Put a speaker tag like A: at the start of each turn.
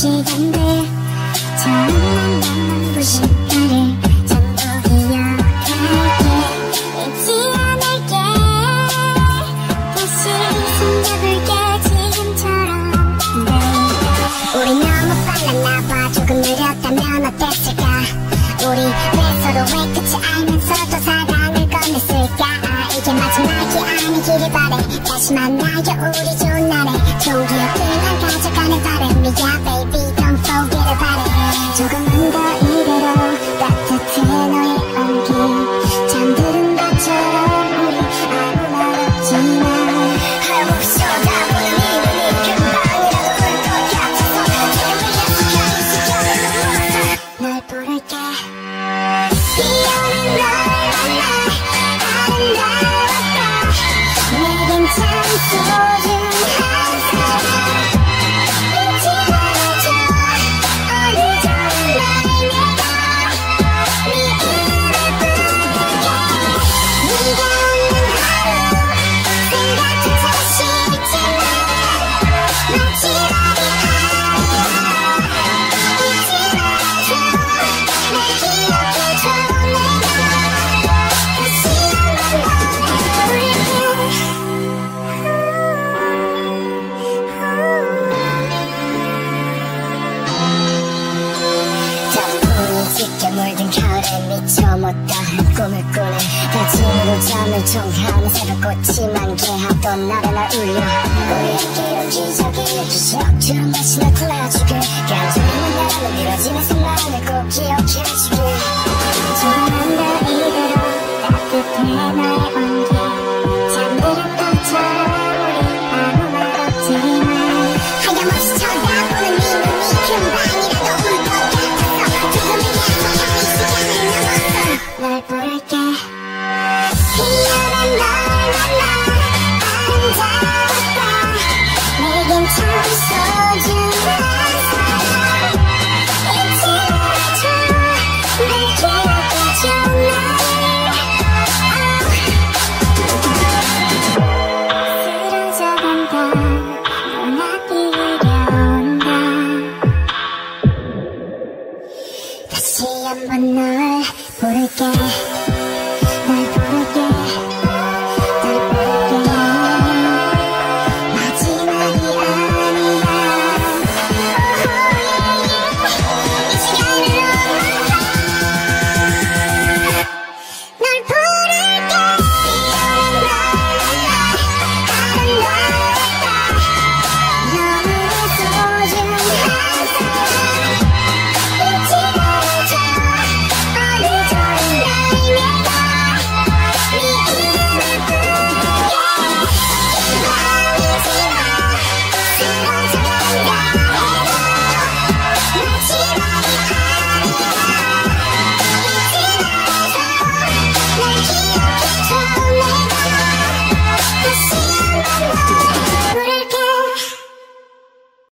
A: 시간들 처음 만나보신 나를 전부 기억할게. 잊지 않을게. 다시 숨겨볼게 지금처럼. 우리 너무 빨랐나봐. 조금 느렸다면 어땠을까. 우리 왜 서로의 끝이 알면서도 사랑을 꺼냈을까. 이게 마지막이 아니기를 바래. 다시 만나요 우리 좋은 날에. 좋은 기억들만 가져가는 바람이야 baby don't forget about it. 조금만 더 이대로 따뜻해 너의 온기. 잠드는 것처럼 우리 아무 말 없지만 한국 쏟아부는 이 눈이 금방이라도 울 것 같아서 널 부를게. 비오는 널 만나 아름다웠다. 내겐 참 소중한 사람. 잊지 말아줘 어느 정말 내가 네 이름을 부를게. 네가 없는 하루 생각조차 싫지만 마지막이 아니야. 잊지 말아줘 날 기억해줘. 내가 다시 한번 너를 부를게. 단풍이 짙게 물든 가을에 미쳐 못다한 꿈을 꾸네. 다짐으로 잠을 청하는 새벽꽃이 만개하던 날에 날 울려. 우리에게 이런 기적이 주시 억지로 마치 날